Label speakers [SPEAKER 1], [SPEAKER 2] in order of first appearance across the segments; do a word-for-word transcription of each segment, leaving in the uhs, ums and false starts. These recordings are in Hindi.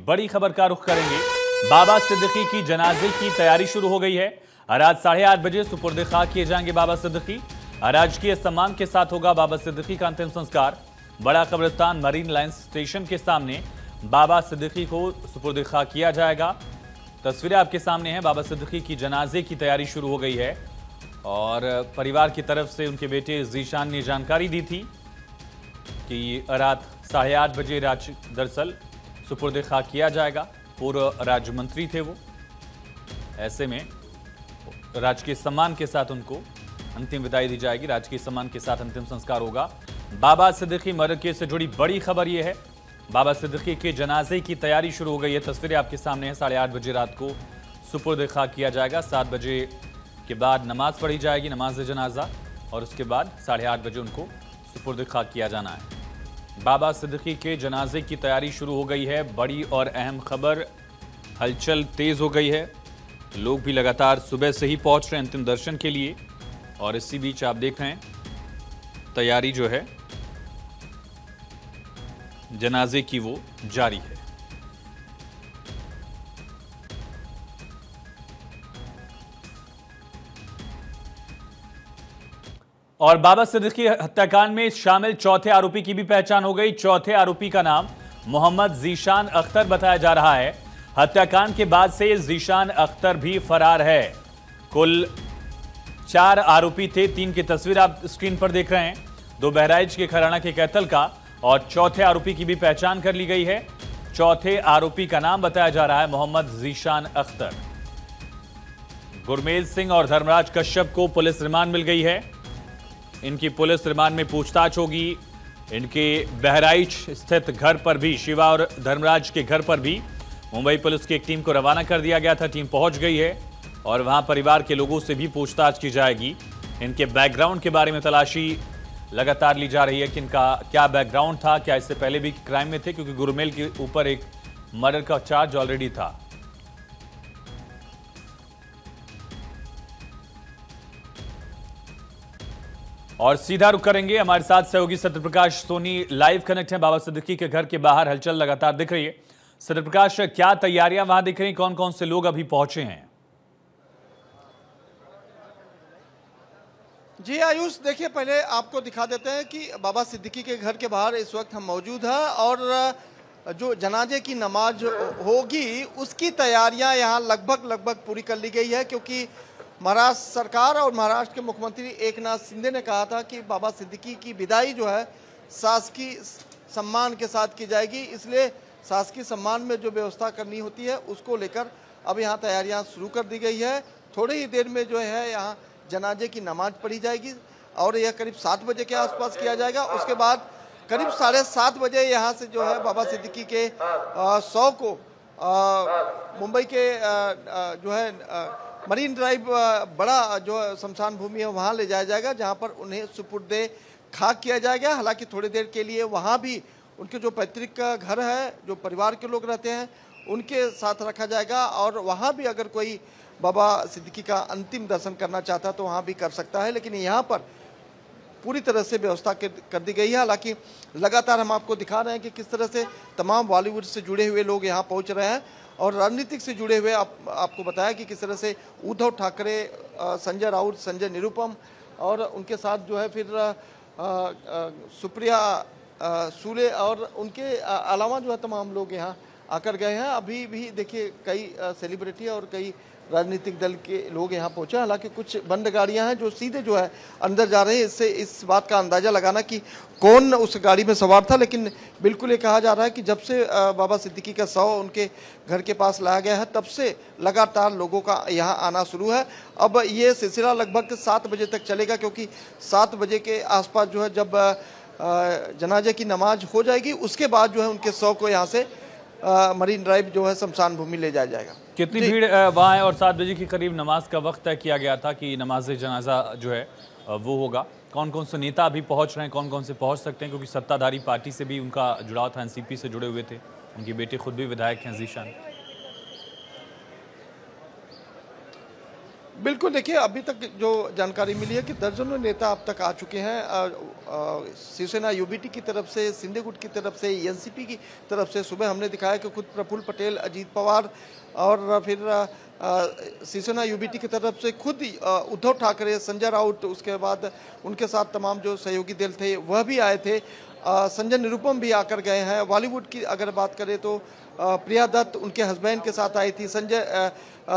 [SPEAKER 1] बड़ी खबर का रुख करेंगे। बाबा सिद्दीकी की जनाजे की तैयारी शुरू हो गई है। रात साढ़े आठ बजे सुपुर्द खाक किए जाएंगे बाबा सिद्दीकी। राजकीय सम्मान के साथ होगा बाबा सिद्दीकी का अंतिम संस्कार। बड़ा कब्रिस्तान मरीन लाइन स्टेशन के सामने बाबा सिद्दीकी को सुपुर्द खाक किया जाएगा। तस्वीरें आपके सामने हैं। बाबा सिद्दीकी की जनाजे की तैयारी शुरू हो गई है और परिवार की तरफ से उनके बेटे जीशान ने जानकारी दी थी कि रात साढ़े आठ बजे राज दरअसल सुपुर्द खाक किया जाएगा। पूर्व राज्य मंत्री थे वो, ऐसे में राजकीय सम्मान के साथ उनको अंतिम विदाई दी जाएगी। राजकीय सम्मान के साथ अंतिम संस्कार होगा। बाबा सिद्दीकी मर्डर केस से जुड़ी बड़ी खबर यह है, बाबा सिद्दीकी के जनाजे की तैयारी शुरू हो गई है। तस्वीरें आपके सामने हैं। साढ़े आठ बजे रात को सुपुर्द खाक किया जाएगा। सात बजे के बाद नमाज पढ़ी जाएगी, नमाज जनाजा, और उसके बाद साढ़े आठ बजे उनको सुपुर्द खाक किया जाना है। बाबा सिद्दीकी के जनाजे की तैयारी शुरू हो गई है। बड़ी और अहम खबर, हलचल तेज हो गई है। लोग भी लगातार सुबह से ही पहुंच रहे हैं अंतिम दर्शन के लिए, और इसी बीच आप देख रहे हैं तैयारी जो है जनाजे की वो जारी है। और बाबा सिद्दीकी हत्याकांड में शामिल चौथे आरोपी की भी पहचान हो गई। चौथे आरोपी का नाम मोहम्मद जीशान अख्तर बताया जा रहा है। हत्याकांड के बाद से जीशान अख्तर भी फरार है। कुल चार आरोपी थे। तीन की तस्वीर आप स्क्रीन पर देख रहे हैं, दो बहराइच के खराना के कैथल का, और चौथे आरोपी की भी पहचान कर ली गई है। चौथे आरोपी का नाम बताया जा रहा है मोहम्मद जीशान अख्तर। गुरमेल सिंह और धर्मराज कश्यप को पुलिस रिमांड मिल गई है। इनकी पुलिस रिमांड में पूछताछ होगी। इनके बहराइच स्थित घर पर भी, शिवा और धर्मराज के घर पर भी मुंबई पुलिस की एक टीम को रवाना कर दिया गया था। टीम पहुंच गई है और वहां परिवार के लोगों से भी पूछताछ की जाएगी। इनके बैकग्राउंड के बारे में तलाशी लगातार ली जा रही है कि इनका क्या बैकग्राउंड था, क्या इससे पहले भी क्राइम में थे, क्योंकि गुरमेल के ऊपर एक मर्डर का चार्ज ऑलरेडी था। और सीधा रुक करेंगे, हमारे साथ सहयोगी सत्यप्रकाश सोनी लाइव कनेक्ट हैं। बाबा सिद्दीकी के घर के बाहर हलचल लगातार दिख रही है। सत्यप्रकाश, क्या तैयारियां वहां दिख रही, कौन कौन से लोग अभी पहुंचे हैं?
[SPEAKER 2] जी आयुष, देखिए पहले आपको दिखा देते हैं कि बाबा सिद्दीकी के घर के बाहर इस वक्त हम मौजूद हैं और जो जनाजे की नमाज होगी उसकी तैयारियां यहां लगभग लगभग पूरी कर ली गई है, क्योंकि महाराष्ट्र सरकार और महाराष्ट्र के मुख्यमंत्री एकनाथ शिंदे ने कहा था कि बाबा सिद्दीकी की विदाई जो है शासकीय सम्मान के साथ की जाएगी। इसलिए शासकीय सम्मान में जो व्यवस्था करनी होती है उसको लेकर अब यहाँ तैयारियाँ शुरू कर दी गई है। थोड़ी ही देर में जो है यहाँ जनाजे की नमाज पढ़ी जाएगी और यह करीब सात बजे के आसपास किया जाएगा। उसके बाद करीब साढ़े सात बजे यहाँ से जो है बाबा सिद्दीकी के शव को मुंबई के आ, आ, जो है आ, मरीन ड्राइव बड़ा जो शमशान भूमि है वहाँ ले जाया जाएगा, जहाँ पर उन्हें सुपुर्दे खाक किया जाएगा। हालांकि थोड़ी देर के लिए वहाँ भी उनके जो पैतृक घर है, जो परिवार के लोग रहते हैं, उनके साथ रखा जाएगा और वहाँ भी अगर कोई बाबा सिद्दीकी का अंतिम दर्शन करना चाहता है तो वहाँ भी कर सकता है। लेकिन यहाँ पर पूरी तरह से व्यवस्था कर दी गई है। हालांकि लगातार हम आपको दिखा रहे हैं कि किस तरह से तमाम बॉलीवुड से जुड़े हुए लोग यहाँ पहुँच रहे हैं और राजनीतिक से जुड़े हुए आप, आपको बताया कि किस तरह से उद्धव ठाकरे, संजय राउत, संजय निरुपम और उनके साथ जो है फिर आ, आ, सुप्रिया सूले और उनके अलावा जो है तमाम लोग यहाँ आकर गए हैं। अभी भी देखिए कई सेलिब्रिटी और कई राजनीतिक दल के लोग यहाँ पहुँचे। हालांकि कुछ बंद गाड़ियाँ हैं जो सीधे जो है अंदर जा रहे हैं। इससे इस बात का अंदाज़ा लगाना कि कौन उस गाड़ी में सवार था, लेकिन बिल्कुल ये कहा जा रहा है कि जब से बाबा सिद्दीकी का शव उनके घर के पास लाया गया है तब से लगातार लोगों का यहाँ आना शुरू है। अब ये सिलसिला लगभग सात बजे तक चलेगा, क्योंकि सात बजे के आसपास जो है जब जनाजे की नमाज हो जाएगी उसके बाद जो है उनके शव को यहाँ से मरीन ड्राइव जो है शमशान भूमि ले जाया जाएगा।
[SPEAKER 1] कितनी भीड़ वहाँ है? और सात बजे के करीब नमाज का वक्त तय किया गया था कि नमाज जनाजा जो है वो होगा। कौन कौन से नेता अभी पहुँच रहे हैं, कौन कौन से पहुँच सकते हैं, क्योंकि सत्ताधारी पार्टी से भी उनका जुड़ाव था, एनसीपी से जुड़े हुए थे, उनके बेटे खुद भी विधायक हैं जीशान।
[SPEAKER 2] बिल्कुल, देखिए अभी तक जो जानकारी मिली है कि दर्जनों नेता अब तक आ चुके हैं। अ, अ, शिवसेना यूबीटी की तरफ से, शिंदे गुट की तरफ से, एनसीपी की तरफ से। सुबह हमने दिखाया कि खुद प्रफुल्ल पटेल, अजीत पवार और फिर अ, अ, शिवसेना यूबीटी की तरफ से खुद अ, उद्धव ठाकरे, संजय राउत, उसके बाद उनके साथ तमाम जो सहयोगी दल थे वह भी आए थे। अ, संजय निरुपम भी आकर गए हैं। बॉलीवुड की अगर बात करें तो अ, प्रिया दत्त उनके हस्बैंड के साथ आई थी। संजय अ,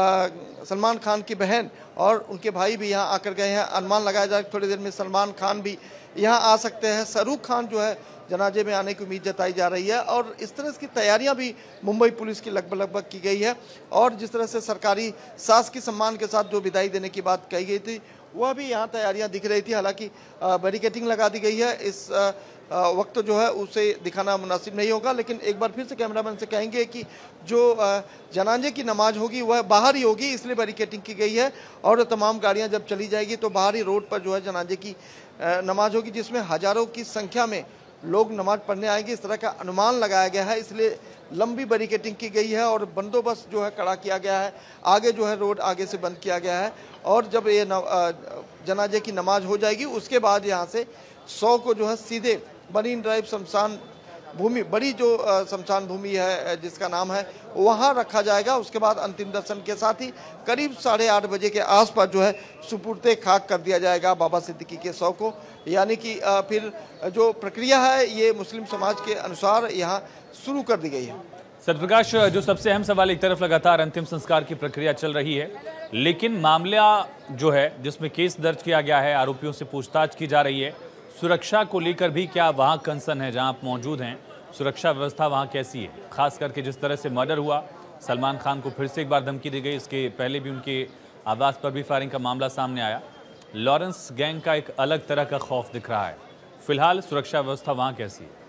[SPEAKER 2] अ, सलमान खान की बहन और उनके भाई भी यहाँ आकर गए हैं। अनुमान लगाया जाए थोड़ी देर में सलमान खान भी यहाँ आ सकते हैं। शाहरुख खान जो है जनाजे में आने की उम्मीद जताई जा रही है और इस तरह की तैयारियां भी मुंबई पुलिस की लगभग लगभग की गई है। और जिस तरह से सरकारी शासकीय सम्मान के साथ जो विदाई देने की बात कही गई थी वह भी यहाँ तैयारियां दिख रही थी। हालांकि बैरिकेटिंग लगा दी गई है। इस अ, अ, वक्त जो है उसे दिखाना मुनासिब नहीं होगा, लेकिन एक बार फिर से कैमरामैन से कहेंगे कि जो अ, जनाजे की नमाज होगी वह बाहर ही होगी, इसलिए बैरिकेटिंग की गई है। और तमाम गाड़ियां जब चली जाएगी तो बाहर ही रोड पर जो है जनाजे की अ, नमाज होगी, जिसमें हजारों की संख्या में लोग नमाज पढ़ने आएंगे, इस तरह का अनुमान लगाया गया है। इसलिए लंबी बैरिकेटिंग की गई है और बंदोबस्त जो है कड़ा किया गया है। आगे जो है रोड आगे से बंद किया गया है और जब ये न, अ, जनाजे की नमाज हो जाएगी उसके बाद यहाँ से सौ को जो है सीधे मरीन ड्राइव शमशान भूमि, बड़ी जो अ, शमशान भूमि है अ, जिसका नाम है, वहाँ रखा जाएगा। उसके बाद अंतिम दर्शन के साथ ही करीब साढ़े आठ बजे के आसपास जो है सुपुर्दे खाक कर दिया जाएगा बाबा सिद्दीकी के शव को। यानी कि अ, फिर जो प्रक्रिया है ये मुस्लिम समाज के अनुसार यहाँ शुरू कर दी गई है।
[SPEAKER 1] सत्यप्रकाश, जो सबसे अहम सवाल, एक तरफ लगातार अंतिम संस्कार की प्रक्रिया चल रही है, लेकिन मामला जो है जिसमें केस दर्ज किया गया है, आरोपियों से पूछताछ की जा रही है, सुरक्षा को लेकर भी क्या वहां कंसर्न है? जहां आप मौजूद हैं, सुरक्षा व्यवस्था वहां कैसी है? खास करके जिस तरह से मर्डर हुआ, सलमान खान को फिर से एक बार धमकी दी गई, इसके पहले भी उनके आवास पर भी फायरिंग का मामला सामने आया। लॉरेंस गैंग का एक अलग तरह का खौफ दिख रहा है। फिलहाल सुरक्षा व्यवस्था वहां कैसी है?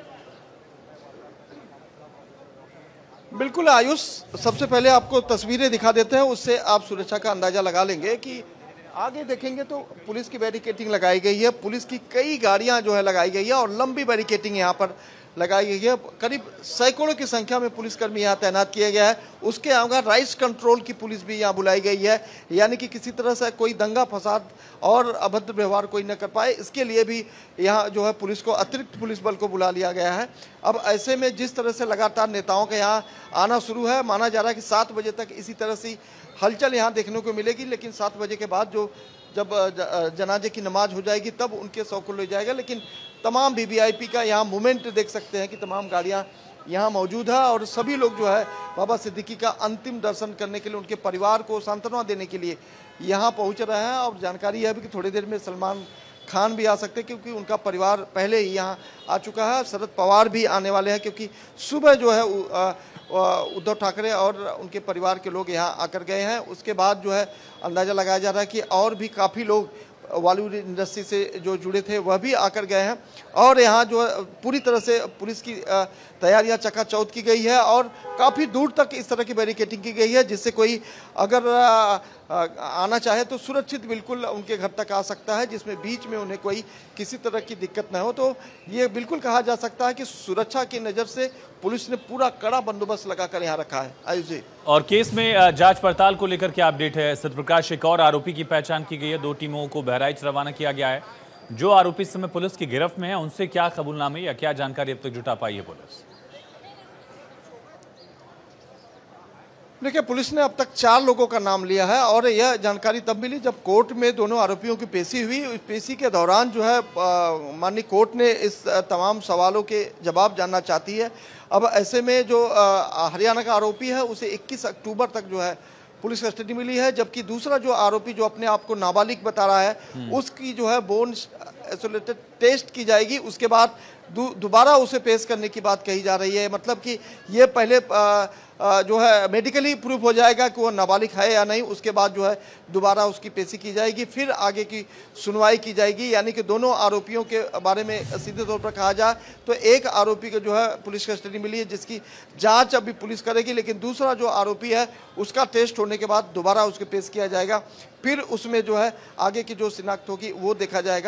[SPEAKER 2] बिल्कुल आयुष, सबसे पहले आपको तस्वीरें दिखा देते हैं, उससे आप सुरक्षा का अंदाजा लगा लेंगे कि आगे देखेंगे तो पुलिस की बैरिकेटिंग लगाई गई है। पुलिस की कई गाड़ियां जो है लगाई गई है और लंबी बैरिकेटिंग यहां पर लगाई गई है। करीब सैकड़ों की संख्या में पुलिसकर्मी यहां तैनात किया गया है। उसके अलावा राइस कंट्रोल की पुलिस भी यहां बुलाई गई है, यानी कि किसी तरह से कोई दंगा फसाद और अभद्र व्यवहार कोई न कर पाए, इसके लिए भी यहाँ जो है पुलिस को, अतिरिक्त पुलिस बल को बुला लिया गया है। अब ऐसे में जिस तरह से लगातार नेताओं का यहाँ आना शुरू है, माना जा रहा है कि सात बजे तक इसी तरह से हलचल यहाँ देखने को मिलेगी। लेकिन सात बजे के बाद जो जब जनाजे की नमाज हो जाएगी तब उनके शव को ले जाएगा। लेकिन तमाम वीवीआईपी का यहाँ मूवमेंट देख सकते हैं कि तमाम गाड़ियाँ यहाँ मौजूद है और सभी लोग जो है बाबा सिद्दीकी का अंतिम दर्शन करने के लिए, उनके परिवार को सांत्वना देने के लिए यहाँ पहुँच रहे हैं। और जानकारी है भी कि थोड़ी देर में सलमान खान भी आ सकते हैं, क्योंकि उनका परिवार पहले ही यहाँ आ चुका है। शरद पवार भी आने वाले हैं, क्योंकि सुबह जो है उद्धव ठाकरे और उनके परिवार के लोग यहाँ आकर गए हैं। उसके बाद जो है अंदाज़ा लगाया जा रहा है कि और भी काफ़ी लोग बॉलीवुड इंडस्ट्री से जो जुड़े थे वह भी आकर गए हैं। और यहाँ जो है पूरी तरह से पुलिस की तैयारियां चकाचौंध की गई है और काफ़ी दूर तक इस तरह की बैरिकेटिंग की गई है, जिससे कोई अगर आना चाहे तो सुरक्षित बिल्कुल उनके घर तक आ सकता है, जिसमें बीच में उन्हें कोई किसी तरह की दिक्कत न हो। तो ये बिल्कुल कहा जा सकता है कि सुरक्षा की नज़र से पुलिस ने पूरा कड़ा बंदोबस्त लगाकर यहाँ रखा है। आयुष जी,
[SPEAKER 1] और केस में जांच पड़ताल को लेकर क्या अपडेट है? सत्यप्रकाश, एक और आरोपी की पहचान की गई है, दो टीमों को बहराइच रवाना किया गया है। जो आरोपी इस समय पुलिस की गिरफ्त में है, उनसे क्या कबूलनामे या क्या जानकारी अब तक जुटा पाई है पुलिस?
[SPEAKER 2] देखिए, पुलिस ने अब तक चार लोगों का नाम लिया है और यह जानकारी तब मिली जब कोर्ट में दोनों आरोपियों की पेशी हुई। इस पेशी के दौरान जो है माननीय कोर्ट ने इस तमाम सवालों के जवाब जानना चाहती है। अब ऐसे में जो हरियाणा का आरोपी है उसे इक्कीस अक्टूबर तक जो है पुलिस कस्टडी मिली है, जबकि दूसरा जो आरोपी जो अपने आप को नाबालिग बता रहा है उसकी जो है बोन आइसोलेटेड टेस्ट की जाएगी। उसके बाद दोबारा उसे पेश करने की बात कही जा रही है। मतलब कि ये पहले आ, आ, जो है मेडिकली प्रूफ हो जाएगा कि वो नाबालिग है या नहीं, उसके बाद जो है दोबारा उसकी पेशी की जाएगी, फिर आगे की सुनवाई की जाएगी। यानी कि दोनों आरोपियों के बारे में सीधे तौर पर कहा जाए तो एक आरोपी को जो है पुलिस कस्टडी मिली है, जिसकी जांच अभी पुलिस करेगी, लेकिन दूसरा जो आरोपी है उसका टेस्ट होने के बाद दोबारा उसके पेश किया जाएगा, फिर उसमें जो है आगे की जो शिनाख्त होगी वो देखा जाएगा।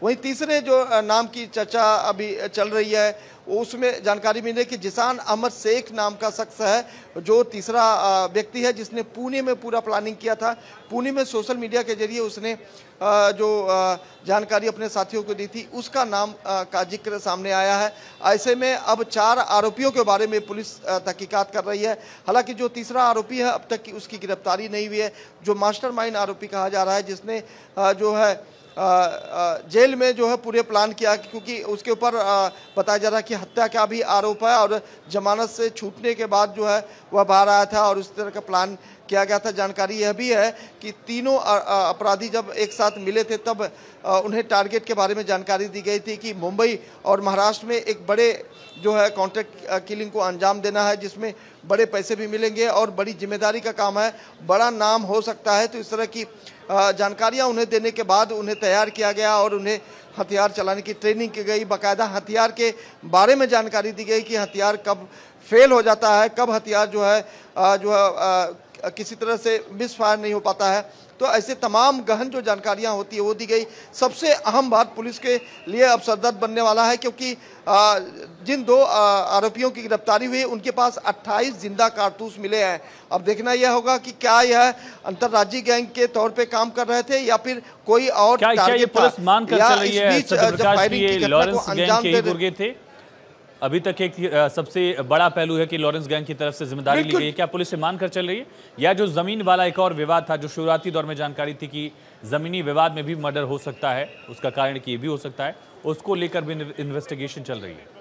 [SPEAKER 2] वहीं तीसरे जो नाम की चर्चा अभी चल रही है उसमें जानकारी मिली कि जिसान अहमद शेख नाम का शख्स है जो तीसरा व्यक्ति है जिसने पुणे में पूरा प्लानिंग किया था। पुणे में सोशल मीडिया के जरिए उसने जो जानकारी अपने साथियों को दी थी उसका नाम का जिक्र सामने आया है। ऐसे में अब चार आरोपियों के बारे में पुलिस तहकीकात कर रही है। हालांकि जो तीसरा आरोपी है अब तक की उसकी गिरफ्तारी नहीं हुई है, जो मास्टरमाइंड आरोपी कहा जा रहा है जिसने जो है आ, आ, जेल में जो है पूरे प्लान किया, क्योंकि उसके ऊपर बताया जा रहा है कि हत्या का भी आरोप है और जमानत से छूटने के बाद जो है वह बाहर आया था और उस तरह का प्लान किया गया था। जानकारी यह भी है कि तीनों अपराधी जब एक साथ मिले थे तब उन्हें टारगेट के बारे में जानकारी दी गई थी कि मुंबई और महाराष्ट्र में एक बड़े जो है कॉन्ट्रैक्ट किलिंग को अंजाम देना है जिसमें बड़े पैसे भी मिलेंगे और बड़ी जिम्मेदारी का काम है, बड़ा नाम हो सकता है। तो इस तरह की जानकारियां उन्हें देने के बाद उन्हें तैयार किया गया और उन्हें हथियार चलाने की ट्रेनिंग की गई। बाकायदा हथियार के बारे में जानकारी दी गई कि हथियार कब फेल हो जाता है, कब हथियार जो है जो है किसी तरह से मिस फायर नहीं हो पाता है। तो ऐसे तमाम गहन जो जानकारियां होती है वो दी गई। सबसे अहम बात पुलिस के लिए अब सरदर्द बनने वाला है, क्योंकि जिन दो आरोपियों की गिरफ्तारी हुई उनके पास अट्ठाईस जिंदा कारतूस मिले हैं। अब देखना यह होगा कि क्या यह अंतर्राज्यीय गैंग के तौर पे काम कर रहे थे या फिर कोई और
[SPEAKER 1] क्या, क्या ये पुलिस मान कर चल रही है सत्यप्रकाश की ये लॉरेंस गैंग के ही गुर्गे थे? अभी तक एक सबसे बड़ा पहलू है कि लॉरेंस गैंग की तरफ से जिम्मेदारी ली गई है। क्या पुलिस से मान कर चल रही है या जो जमीन वाला एक और विवाद था जो शुरुआती दौर में जानकारी थी कि जमीनी विवाद में भी मर्डर हो सकता है, उसका कारण कि ये भी हो सकता है, उसको लेकर भी इन्वेस्टिगेशन चल रही है?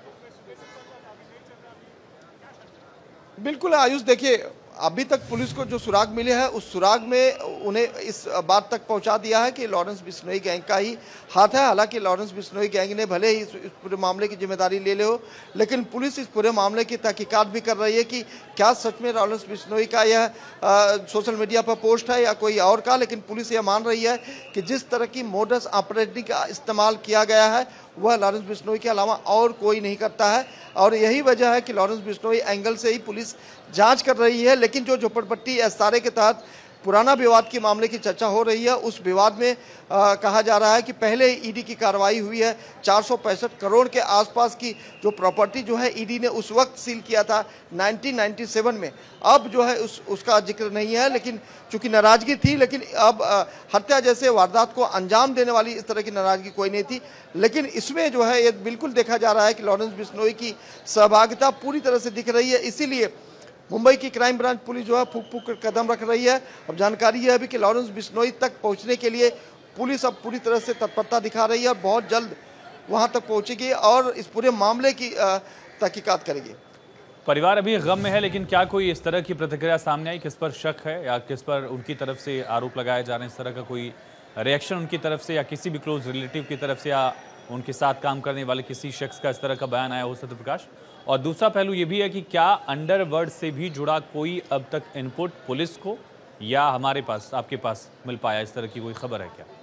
[SPEAKER 2] बिल्कुल आयुष, देखिए अभी तक पुलिस को जो सुराग मिले हैं उस सुराग में उन्हें इस बात तक पहुंचा दिया है कि लॉरेंस बिश्नोई गैंग का ही हाथ है। हालांकि लॉरेंस बिश्नोई गैंग ने भले ही इस, इस पूरे मामले की जिम्मेदारी ले ले हो, लेकिन पुलिस इस पूरे मामले की तहकीकात भी कर रही है कि क्या सच में लॉरेंस बिश्नोई का यह आ, सोशल मीडिया पर पोस्ट है या कोई और का। लेकिन पुलिस यह मान रही है कि जिस तरह की मोडस ऑपरेंडी का इस्तेमाल किया गया है वह लॉरेंस बिश्नोई के अलावा और कोई नहीं करता है और यही वजह है कि लॉरेंस बिश्नोई एंगल से ही पुलिस जांच कर रही है। लेकिन जो झोपड़पट्टी एसआरए के तहत पुराना विवाद के मामले की चर्चा हो रही है उस विवाद में आ, कहा जा रहा है कि पहले ईडी की कार्रवाई हुई है। चार सौ पैंसठ करोड़ के आसपास की जो प्रॉपर्टी जो है ईडी ने उस वक्त सील किया था नाइनटीन नाइंटी सेवन में। अब जो है उस उसका जिक्र नहीं है, लेकिन चूंकि नाराजगी थी, लेकिन अब आ, हत्या जैसे वारदात को अंजाम देने वाली इस तरह की नाराजगी कोई नहीं थी। लेकिन इसमें जो है ये बिल्कुल देखा जा रहा है कि लॉरेंस बिश्नोई की सहभागिता पूरी तरह से दिख रही है। इसीलिए मुंबई की क्राइम ब्रांच पुलिस जो है फूक फूक कर कदम रख रही है। अब जानकारी यह है भी कि लॉरेंस बिश्नोई तक पहुंचने के लिए पुलिस अब पूरी तरह से तत्परता दिखा रही है और बहुत जल्द वहां तक पहुंचेगी और इस पूरे मामले की तहकीकात करेगी।
[SPEAKER 1] परिवार अभी गम में है, लेकिन क्या कोई इस तरह की प्रतिक्रिया सामने आई? किस पर शक है या किस पर उनकी तरफ से आरोप लगाए जा रहे हैं? इस तरह का कोई रिएक्शन उनकी तरफ से या किसी भी क्लोज रिलेटिव की तरफ से या उनके साथ काम करने वाले किसी शख्स का इस तरह का बयान आया हो सत्यप्रकाश? और दूसरा पहलू ये भी है कि क्या अंडरवर्ल्ड से भी जुड़ा कोई अब तक इनपुट पुलिस को या हमारे पास आपके पास मिल पाया? इस तरह की कोई खबर है क्या?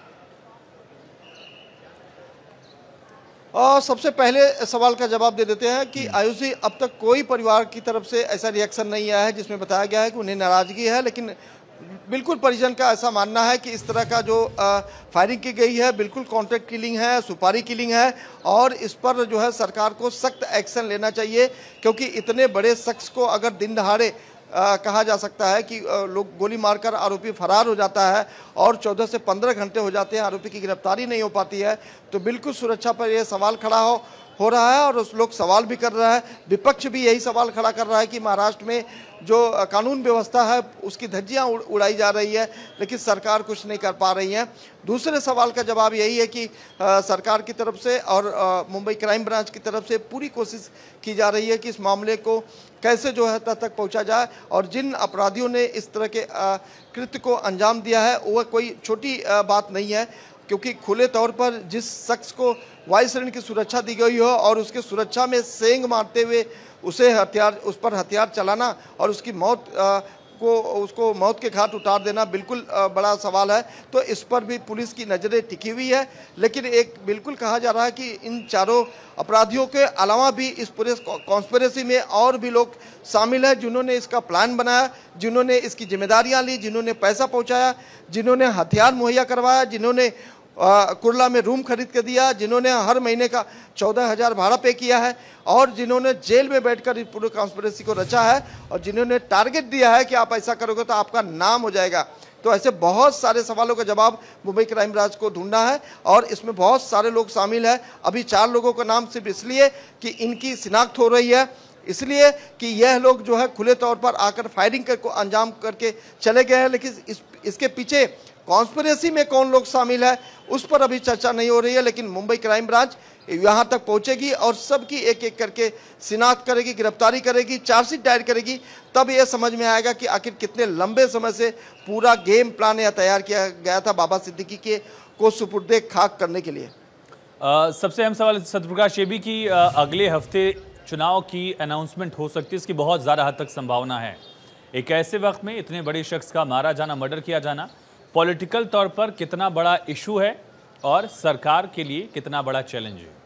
[SPEAKER 2] और सबसे पहले सवाल का जवाब दे देते हैं कि आयुष जी, अब तक कोई परिवार की तरफ से ऐसा रिएक्शन नहीं आया है जिसमें बताया गया है कि उन्हें नाराजगी है। लेकिन बिल्कुल परिजन का ऐसा मानना है कि इस तरह का जो आ, फायरिंग की गई है बिल्कुल कॉन्ट्रैक्ट किलिंग है, सुपारी किलिंग है और इस पर जो है सरकार को सख्त एक्शन लेना चाहिए, क्योंकि इतने बड़े शख्स को अगर दिन दहाड़े आ, कहा जा सकता है कि आ, लोग गोली मारकर आरोपी फरार हो जाता है और चौदह से पंद्रह घंटे हो जाते हैं, आरोपी की गिरफ्तारी नहीं हो पाती है, तो बिल्कुल सुरक्षा पर यह सवाल खड़ा हो हो रहा है और उस लोग सवाल भी कर रहा है। विपक्ष भी यही सवाल खड़ा कर रहा है कि महाराष्ट्र में जो कानून व्यवस्था है उसकी धज्जियां उड़ाई जा रही है, लेकिन सरकार कुछ नहीं कर पा रही है। दूसरे सवाल का जवाब यही है कि आ, सरकार की तरफ से और आ, मुंबई क्राइम ब्रांच की तरफ से पूरी कोशिश की जा रही है कि इस मामले को कैसे जो है तक तक पहुंचा जाए और जिन अपराधियों ने इस तरह के कृत्य को अंजाम दिया है वह कोई छोटी आ, बात नहीं है, क्योंकि खुले तौर पर जिस शख्स को वायु सेना की सुरक्षा दी गई हो और उसके सुरक्षा में सेंग मारते हुए उसे हथियार उस पर हथियार चलाना और उसकी मौत आ, को उसको मौत के घाट उतार देना बिल्कुल आ, बड़ा सवाल है। तो इस पर भी पुलिस की नज़रें टिकी हुई है। लेकिन एक बिल्कुल कहा जा रहा है कि इन चारों अपराधियों के अलावा भी इस पूरे कॉन्स्पिरेसी में और भी लोग शामिल हैं जिन्होंने इसका प्लान बनाया, जिन्होंने इसकी जिम्मेदारियां ली, जिन्होंने पैसा पहुंचाया, जिन्होंने हथियार मुहैया करवाया, जिन्होंने आ, कुर्ला में रूम खरीद के दिया, जिन्होंने हर महीने का चौदह हजार भाड़ा पे किया है, और जिन्होंने जेल में बैठकर इस पूरे कॉन्स्पिरेसी को रचा है, और जिन्होंने टारगेट दिया है कि आप ऐसा करोगे तो आपका नाम हो जाएगा। तो ऐसे बहुत सारे सवालों का जवाब मुंबई क्राइम ब्रांच को ढूंढना है, और इसमें बहुत सारे लोग शामिल हैं। अभी चार लोगों का नाम सिर्फ इसलिए कि इनकी शिनाख्त हो रही है, इसलिए कि यह लोग जो है खुले तौर पर आकर फायरिंग को अंजाम करके चले गए हैं, लेकिन इस इसके पीछे कॉन्स्पिरेसी में कौन लोग शामिल है उस पर अभी चर्चा नहीं हो रही है। लेकिन मुंबई क्राइम ब्रांच यहाँ तक पहुँचेगी और सबकी एक एक करके शिनाख्त करेगी, गिरफ्तारी करेगी, चार्जशीट दायर करेगी, तब यह समझ में आएगा कि आखिर कितने लंबे समय से पूरा गेम प्लान यह तैयार किया गया था बाबा सिद्दीकी के को सुपुर्दे खाक करने के लिए।
[SPEAKER 1] आ, सबसे अहम सवाल सत्यप्रकाश ये भी कि आ, अगले हफ्ते चुनाव की अनाउंसमेंट हो सकती है, इसकी बहुत ज़्यादा हद तक संभावना है। एक ऐसे वक्त में इतने बड़े शख्स का मारा जाना, मर्डर किया जाना पॉलिटिकल तौर पर कितना बड़ा इशू है और सरकार के लिए कितना बड़ा चैलेंज है?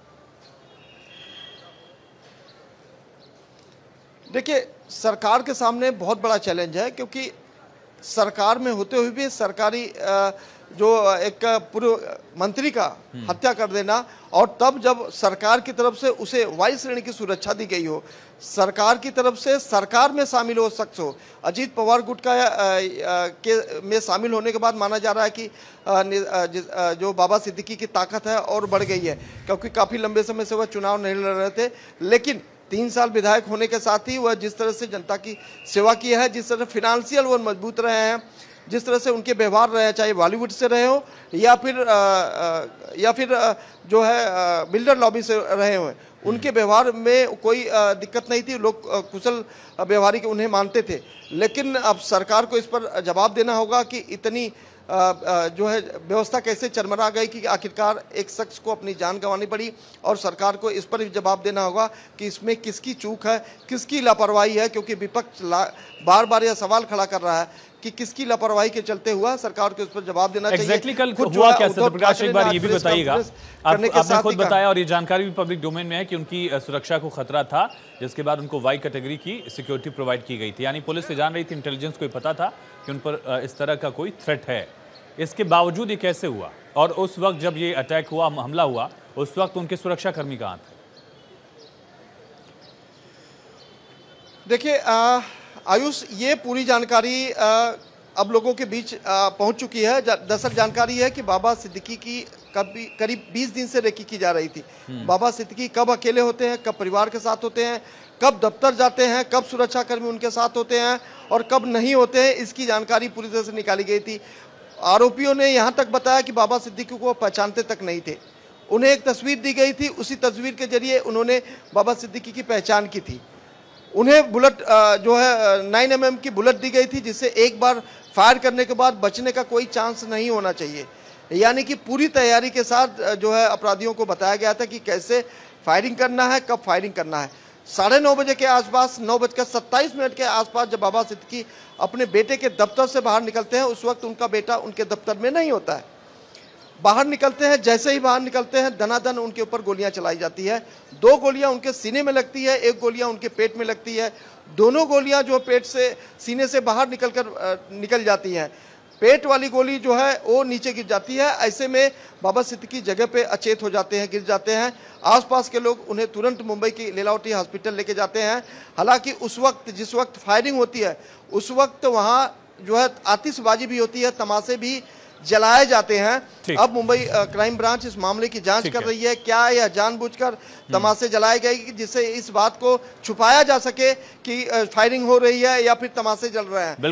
[SPEAKER 2] देखिए, सरकार के सामने बहुत बड़ा चैलेंज है, क्योंकि सरकार में होते हुए भी सरकारी जो एक पूर्व मंत्री का हत्या कर देना, और तब जब सरकार की तरफ से उसे वायु श्रेणी की सुरक्षा दी गई हो, सरकार की तरफ से सरकार में शामिल हो शख्स हो, अजीत पवार गुट का के में शामिल होने के बाद माना जा रहा है कि जो बाबा सिद्दीकी की ताकत है और बढ़ गई है, क्योंकि काफ़ी लंबे समय से वह चुनाव नहीं लड़ रहे थे। लेकिन तीन साल विधायक होने के साथ ही वह जिस तरह से जनता की सेवा की है, जिस तरह फिनेंशियल वह मजबूत रहे हैं, जिस तरह से उनके व्यवहार रहे, चाहे बॉलीवुड से रहे हो या फिर आ, आ, या फिर आ, जो है बिल्डर लॉबी से रहे हो, उनके व्यवहार में कोई आ, दिक्कत नहीं थी, लोग कुशल व्यवहारिक उन्हें मानते थे। लेकिन अब सरकार को इस पर जवाब देना होगा कि इतनी आ, आ, जो है व्यवस्था कैसे चरमरा गई कि आखिरकार एक शख्स को अपनी जान गंवानी पड़ी, और सरकार को इस पर भी जवाब देना होगा कि इसमें किसकी चूक है, किसकी लापरवाही है, क्योंकि विपक्ष बार बार यह सवाल खड़ा कर रहा है कि किसकी लापरवाही के चलते हुआ, सरकार को इस पर जवाब देना चाहिए।
[SPEAKER 1] एग्जैक्टली कल हुआ क्या सत्यप्रकाश, एक बार ये भी बताइएगा। आप, आपने खुद बताया और ये जानकारी भी पब्लिक डोमेन में है कि उनकी सुरक्षा को खतरा था, जिसके बाद उनको वाई कैटेगरी की सिक्योरिटी प्रोवाइड की गई थी, यानी पुलिस से जान रही थी, इंटेलिजेंस को पता था कि उन पर इस तरह का कोई थ्रेट है। इसके बावजूद ये कैसे हुआ, और उस वक्त जब ये अटैक हुआ, हमला हुआ, उस वक्त उनके सुरक्षा कर्मी कहाँ थे?
[SPEAKER 2] देखिए आयुष, ये पूरी जानकारी आ, अब लोगों के बीच पहुंच चुकी है। दरअसल जानकारी है कि बाबा सिद्दीकी की कभी करीब बीस दिन से रेकी की जा रही थी। बाबा सिद्दीकी कब अकेले होते हैं, कब परिवार के साथ होते हैं, कब दफ्तर जाते हैं, कब सुरक्षाकर्मी उनके साथ होते हैं और कब नहीं होते हैं, इसकी जानकारी पूरी तरह से निकाली गई थी। आरोपियों ने यहाँ तक बताया कि बाबा सिद्दीकी को पहचानते तक नहीं थे। उन्हें एक तस्वीर दी गई थी, उसी तस्वीर के जरिए उन्होंने बाबा सिद्दीकी की पहचान की थी। उन्हें बुलेट जो है नाइन एम एम की बुलेट दी गई थी, जिससे एक बार फायर करने के बाद बचने का कोई चांस नहीं होना चाहिए। यानी कि पूरी तैयारी के साथ जो है अपराधियों को बताया गया था कि कैसे फायरिंग करना है, कब फायरिंग करना है। साढ़े नौ बजे के आसपास, नौ बजकर सत्ताईस मिनट के आसपास जब बाबा सिद्दीकी अपने बेटे के दफ्तर से बाहर निकलते हैं, उस वक्त उनका बेटा उनके दफ्तर में नहीं होता है। बाहर निकलते हैं, जैसे ही बाहर निकलते हैं दनादन उनके ऊपर गोलियां चलाई जाती है। दो गोलियां उनके सीने में लगती है, एक गोलियां उनके पेट में लगती है। दोनों गोलियां जो पेट से सीने से बाहर निकल कर निकल जाती हैं। पेट वाली गोली जो है वो नीचे गिर जाती है। ऐसे में बाबा सिद्दीकी जगह पे अचेत हो जाते हैं, गिर जाते हैं। आसपास के लोग उन्हें तुरंत मुंबई की लीलावती हॉस्पिटल लेके जाते हैं। हालांकि उस वक्त जिस वक्त फायरिंग होती है उस वक्त वहाँ जो है आतिशबाजी भी होती है, तमाशे भी जलाए जाते हैं। अब मुंबई क्राइम ब्रांच इस मामले की जांच कर रही है, क्या यह जानबूझकर तमाशे जलाए गए जिससे इस बात को छुपाया जा सके कि फायरिंग हो रही है या फिर तमाशे जल रहे हैं।